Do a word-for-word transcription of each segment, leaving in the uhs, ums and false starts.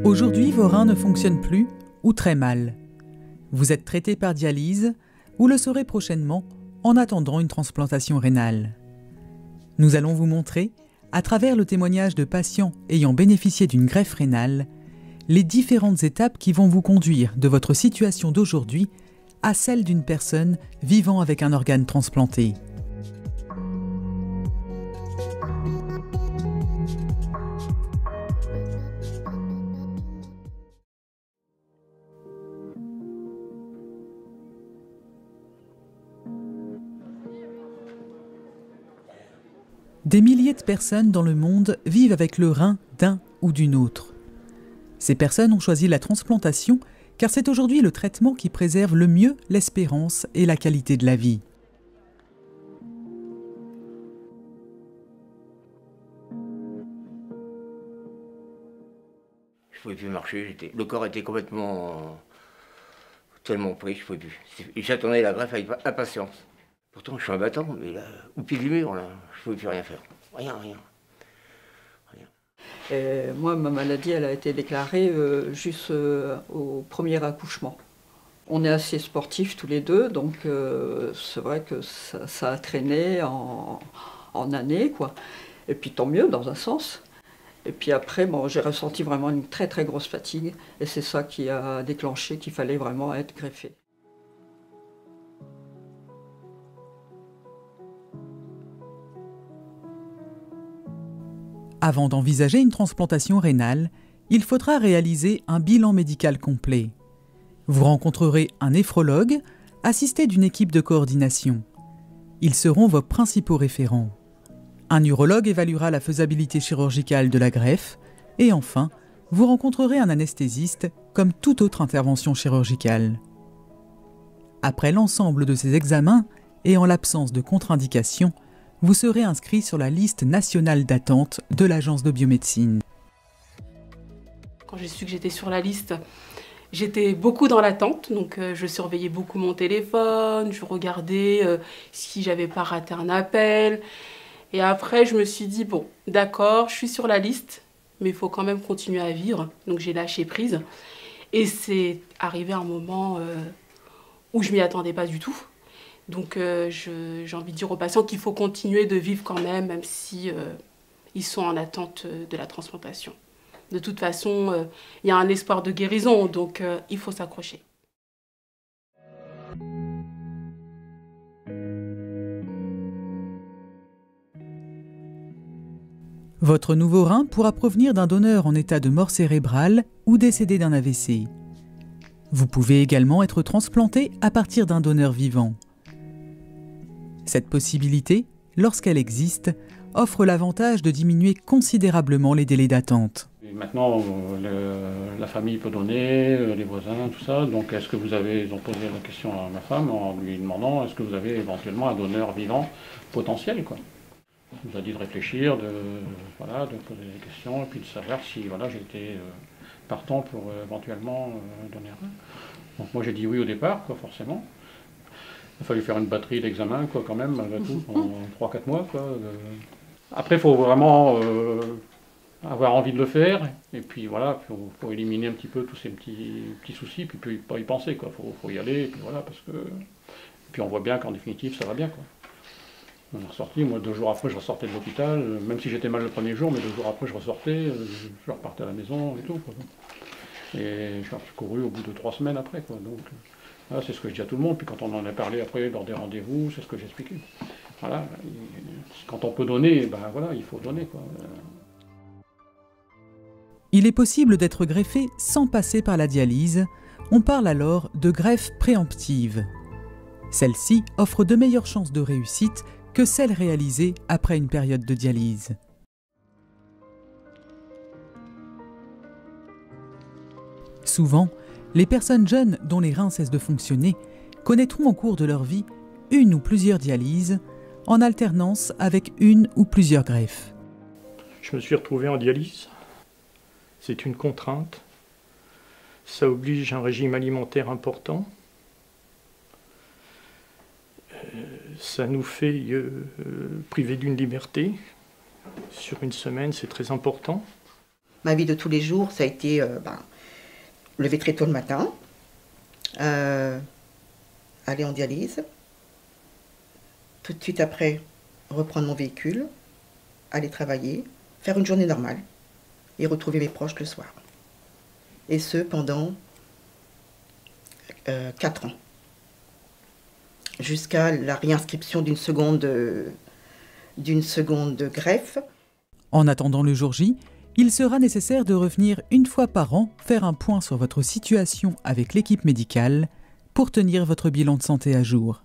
Aujourd'hui, vos reins ne fonctionnent plus ou très mal. Vous êtes traité par dialyse ou le serez prochainement en attendant une transplantation rénale. Nous allons vous montrer, à travers le témoignage de patients ayant bénéficié d'une greffe rénale, les différentes étapes qui vont vous conduire de votre situation d'aujourd'hui à celle d'une personne vivant avec un organe transplanté. Des milliers de personnes dans le monde vivent avec le rein d'un ou d'une autre. Ces personnes ont choisi la transplantation car c'est aujourd'hui le traitement qui préserve le mieux l'espérance et la qualité de la vie. Je ne pouvais plus marcher, j'étais... le corps était complètement tellement pris, je ne pouvais plus. Et j'attendais la greffe avec impatience. Pourtant, je suis un battant, mais là, au pied du mur, là, je ne pouvais plus rien faire. Rien, rien. rien. Et moi, ma maladie, elle a été déclarée euh, juste euh, au premier accouchement. On est assez sportifs tous les deux, donc euh, c'est vrai que ça, ça a traîné en, en années, quoi. Et puis tant mieux, dans un sens. Et puis après, bon, j'ai ressenti vraiment une très très grosse fatigue, et c'est ça qui a déclenché qu'il fallait vraiment être greffé. Avant d'envisager une transplantation rénale, il faudra réaliser un bilan médical complet. Vous rencontrerez un néphrologue, assisté d'une équipe de coordination. Ils seront vos principaux référents. Un urologue évaluera la faisabilité chirurgicale de la greffe. Et enfin, vous rencontrerez un anesthésiste comme toute autre intervention chirurgicale. Après l'ensemble de ces examens, et en l'absence de contre-indication, vous serez inscrit sur la liste nationale d'attente de l'Agence de biomédecine. Quand j'ai su que j'étais sur la liste, j'étais beaucoup dans l'attente, donc euh, je surveillais beaucoup mon téléphone, je regardais euh, si j'avais pas raté un appel. Et après, je me suis dit, bon, d'accord, je suis sur la liste, mais il faut quand même continuer à vivre. Donc j'ai lâché prise. Et c'est arrivé un moment euh, où je m'y attendais pas du tout. Donc euh, je, j'ai envie de dire aux patients qu'il faut continuer de vivre quand même, même si euh, ils sont en attente de la transplantation. De toute façon, euh, il y a un espoir de guérison, donc euh, il faut s'accrocher. Votre nouveau rein pourra provenir d'un donneur en état de mort cérébrale ou décédé d'un A V C. Vous pouvez également être transplanté à partir d'un donneur vivant. Cette possibilité, lorsqu'elle existe, offre l'avantage de diminuer considérablement les délais d'attente. Et maintenant, le, la famille peut donner, les voisins, tout ça. Donc, est-ce que vous avez, ils ont posé la question à ma femme en lui demandant, est-ce que vous avez éventuellement un donneur vivant potentiel, quoi. On nous a dit de réfléchir, de, voilà, de poser des questions, et puis de savoir si voilà, j'étais euh, partant pour euh, éventuellement euh, donner un. Donc moi j'ai dit oui au départ, quoi, forcément. Il a fallu faire une batterie d'examen, quoi, quand même, malgré tout, en trois quatre mois, quoi. Après, il faut vraiment euh, avoir envie de le faire, et puis voilà, il faut, faut éliminer un petit peu tous ces petits, petits soucis, puis, puis pas y penser, quoi. Faut, faut y aller, et puis voilà, parce que... Et puis on voit bien qu'en définitive, ça va bien, quoi. On est ressorti, moi deux jours après je ressortais de l'hôpital, même si j'étais mal le premier jour, mais deux jours après je ressortais, je repartais à la maison et tout, quoi. Et je suis couru au bout de trois semaines après, quoi. Donc voilà, c'est ce que je dis à tout le monde, puis quand on en a parlé après lors des rendez-vous, c'est ce que j'expliquais. Voilà, quand on peut donner, ben voilà, il faut donner, quoi. Il est possible d'être greffé sans passer par la dialyse. On parle alors de greffe préemptive. Celle-ci offre de meilleures chances de réussite que celle réalisée après une période de dialyse. Souvent, les personnes jeunes dont les reins cessent de fonctionner connaîtront au cours de leur vie une ou plusieurs dialyses, en alternance avec une ou plusieurs greffes. Je me suis retrouvé en dialyse. C'est une contrainte. Ça oblige un régime alimentaire important. Ça nous fait euh, priver d'une liberté. Sur une semaine, c'est très important. Ma vie de tous les jours, ça a été euh, ben, lever très tôt le matin, euh, aller en dialyse, tout de suite après reprendre mon véhicule, aller travailler, faire une journée normale et retrouver mes proches le soir. Et ce, pendant euh, quatre ans. Jusqu'à la réinscription d'une seconde, euh, d'une seconde greffe. En attendant le jour J, il sera nécessaire de revenir une fois par an faire un point sur votre situation avec l'équipe médicale pour tenir votre bilan de santé à jour.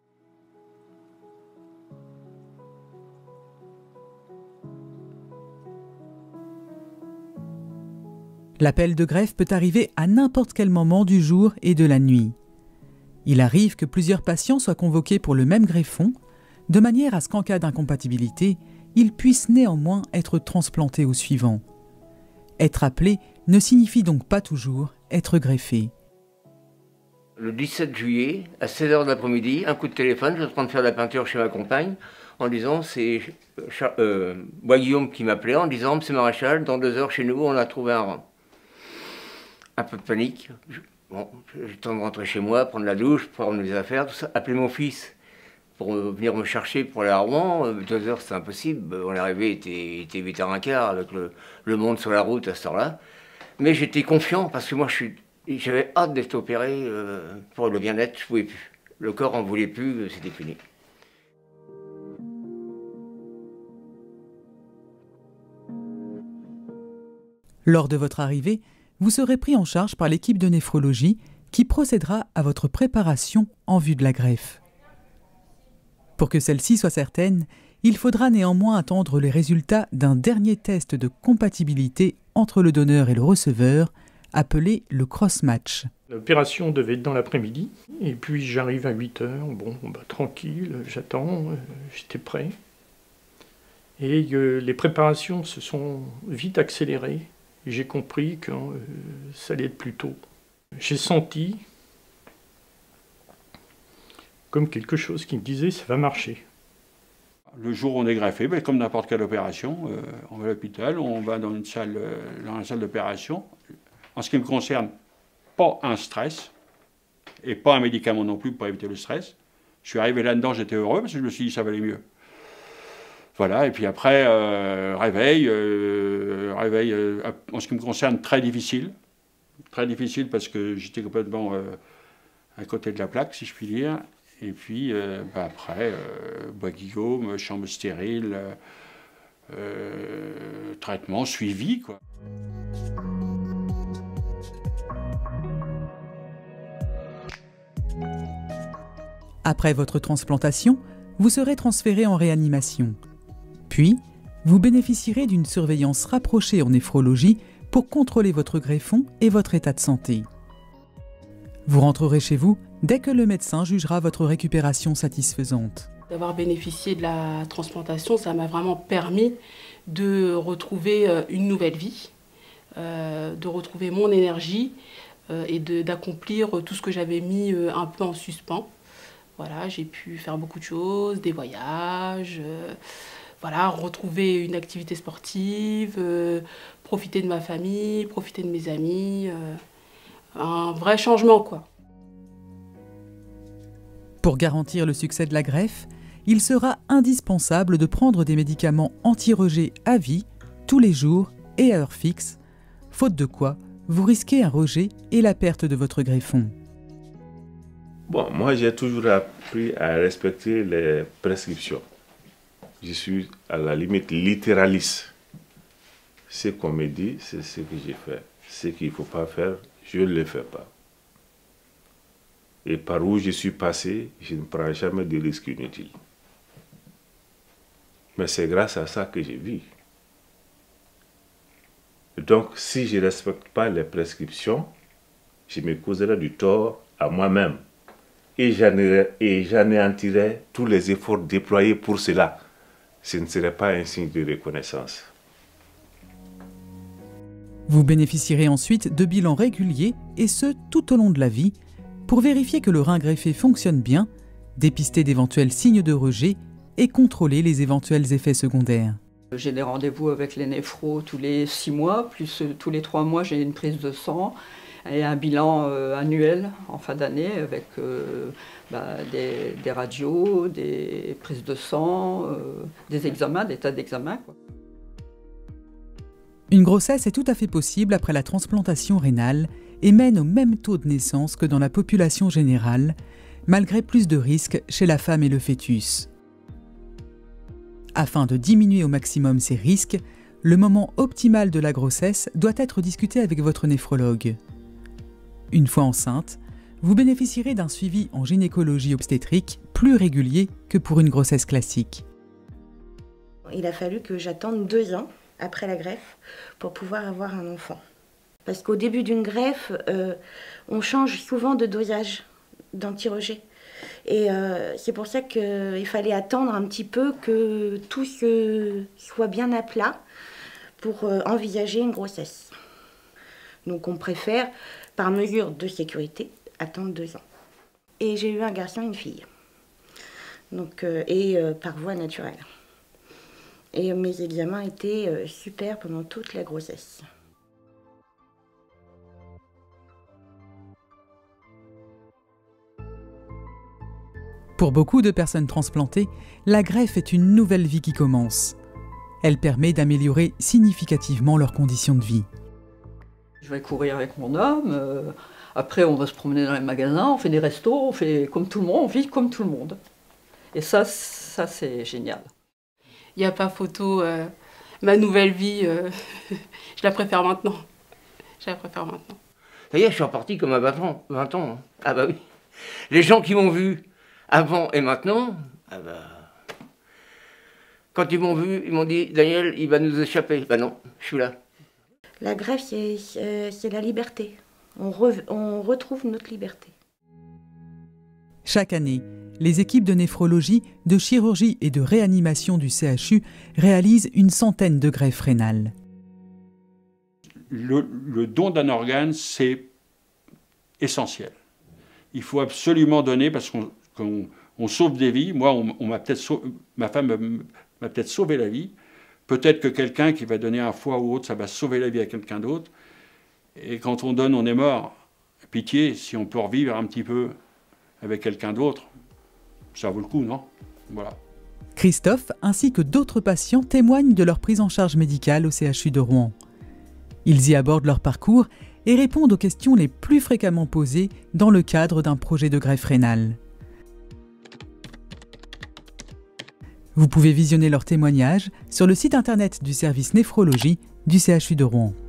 L'appel de greffe peut arriver à n'importe quel moment du jour et de la nuit. Il arrive que plusieurs patients soient convoqués pour le même greffon, de manière à ce qu'en cas d'incompatibilité, ils puissent néanmoins être transplantés au suivant. Être appelé ne signifie donc pas toujours être greffé. Le dix-sept juillet, à seize heures de l'après-midi, un coup de téléphone, je suis en train de faire de la peinture chez ma compagne, en disant, c'est euh, Bois Guillaume qui m'appelait, en disant, monsieur Maréchal, dans deux heures chez nous, on a trouvé un rang. Un peu de panique. Je, bon, j'ai le temps de rentrer chez moi, prendre la douche, prendre mes affaires, tout ça. Appeler mon fils pour euh, venir me chercher pour aller à Rouen. Euh, deux heures, c'est impossible. On est arrivé, il était, il était huit heures quinze avec le, le monde sur la route à cette heure-là. Mais j'étais confiant parce que moi, je suis, j'avais hâte d'être opéré euh, pour le bien-être. Je ne pouvais plus. Le corps en voulait plus, c'était fini. Lors de votre arrivée, vous serez pris en charge par l'équipe de néphrologie qui procédera à votre préparation en vue de la greffe. Pour que celle-ci soit certaine, il faudra néanmoins attendre les résultats d'un dernier test de compatibilité entre le donneur et le receveur, appelé le cross-match. L'opération devait être dans l'après-midi, et puis j'arrive à huit heures, bon, bah, tranquille, j'attends, euh, j'étais prêt. Et euh, les préparations se sont vite accélérées. J'ai compris que euh, ça allait être plus tôt. J'ai senti comme quelque chose qui me disait ça va marcher. Le jour où on est greffé, ben, comme n'importe quelle opération, euh, on va à l'hôpital, on va dans une salle, euh, dans une salle d'opération. En ce qui me concerne, pas un stress et pas un médicament non plus pour éviter le stress. Je suis arrivé là-dedans, j'étais heureux parce que je me suis dit ça valait mieux. Voilà, et puis après, euh, réveil, euh, réveil euh, en ce qui me concerne, très difficile. Très difficile parce que j'étais complètement euh, à côté de la plaque, si je puis dire. Et puis, euh, bah après, euh, Bois Guillaume, chambre stérile, euh, traitement, suivi, quoi. Après votre transplantation, vous serez transféré en réanimation. Puis, vous bénéficierez d'une surveillance rapprochée en néphrologie pour contrôler votre greffon et votre état de santé. Vous rentrerez chez vous dès que le médecin jugera votre récupération satisfaisante. D'avoir bénéficié de la transplantation, ça m'a vraiment permis de retrouver une nouvelle vie, euh, de retrouver mon énergie euh, et de, d'accomplir tout ce que j'avais mis euh, un peu en suspens. Voilà, j'ai pu faire beaucoup de choses, des voyages, euh, voilà, retrouver une activité sportive, euh, profiter de ma famille, profiter de mes amis, euh, un vrai changement, quoi. Pour garantir le succès de la greffe, il sera indispensable de prendre des médicaments anti-rejet à vie, tous les jours et à heure fixe, faute de quoi vous risquez un rejet et la perte de votre greffon. Bon, moi j'ai toujours appris à respecter les prescriptions. Je suis à la limite littéraliste. Ce qu'on me dit, c'est ce que j'ai fait. Ce qu'il ne faut pas faire, je ne le fais pas. Et par où je suis passé, je ne prends jamais de risques inutiles. Mais c'est grâce à ça que j'ai vu. Donc, si je ne respecte pas les prescriptions, je me causerai du tort à moi-même. Et j'anéantirai tous les efforts déployés pour cela. Ce ne serait pas un signe de reconnaissance. Vous bénéficierez ensuite de bilans réguliers, et ce, tout au long de la vie, pour vérifier que le rein greffé fonctionne bien, dépister d'éventuels signes de rejet et contrôler les éventuels effets secondaires. J'ai des rendez-vous avec les néphros tous les six mois, plus euh, tous les trois mois j'ai une prise de sang et un bilan euh, annuel en fin d'année avec euh, bah, des, des radios, des prises de sang, euh, des examens, des tas d'examens, quoi. Une grossesse est tout à fait possible après la transplantation rénale et mène au même taux de naissance que dans la population générale, malgré plus de risques chez la femme et le fœtus. Afin de diminuer au maximum ces risques, le moment optimal de la grossesse doit être discuté avec votre néphrologue. Une fois enceinte, vous bénéficierez d'un suivi en gynécologie obstétrique plus régulier que pour une grossesse classique. Il a fallu que j'attende deux ans après la greffe pour pouvoir avoir un enfant. Parce qu'au début d'une greffe, euh, on change souvent de dosage d'anti-rejet. Et euh, c'est pour ça qu'il fallait attendre un petit peu que tout se soit bien à plat pour euh, envisager une grossesse. Donc on préfère, par mesure de sécurité, attendre deux ans. Et j'ai eu un garçon et une fille. Donc, euh, et euh, par voie naturelle. Et mes examens étaient euh, super pendant toute la grossesse. Pour beaucoup de personnes transplantées, la greffe est une nouvelle vie qui commence. Elle permet d'améliorer significativement leurs conditions de vie. Je vais courir avec mon homme, euh, après on va se promener dans les magasins, on fait des restos, on fait comme tout le monde, on vit comme tout le monde. Et ça, ça c'est génial. Il n'y a pas photo, euh, ma nouvelle vie, euh, je la préfère maintenant. Je la préfère maintenant. Ça y est, je suis reparti comme à vingt ans. vingt ans hein. Ah bah oui. Les gens qui m'ont vu avant et maintenant, ah bah, quand ils m'ont vu, ils m'ont dit « Daniel, il va nous échapper ». Ben non, je suis là. La greffe, c'est la liberté. On, re, on retrouve notre liberté. Chaque année, les équipes de néphrologie, de chirurgie et de réanimation du C H U réalisent une centaine de greffes rénales. Le, le don d'un organe, c'est essentiel. Il faut absolument donner parce qu'on on, on sauve des vies. Moi, on, on m'a peut-être sauvé, ma femme m'a peut-être sauvé la vie. Peut-être que quelqu'un qui va donner un foie ou autre, ça va sauver la vie à quelqu'un d'autre. Et quand on donne, on est mort. Pitié, si on peut revivre un petit peu avec quelqu'un d'autre, ça vaut le coup, non? Voilà. Christophe ainsi que d'autres patients témoignent de leur prise en charge médicale au C H U de Rouen. Ils y abordent leur parcours et répondent aux questions les plus fréquemment posées dans le cadre d'un projet de greffe rénale. Vous pouvez visionner leurs témoignages sur le site internet du service néphrologie du C H U de Rouen.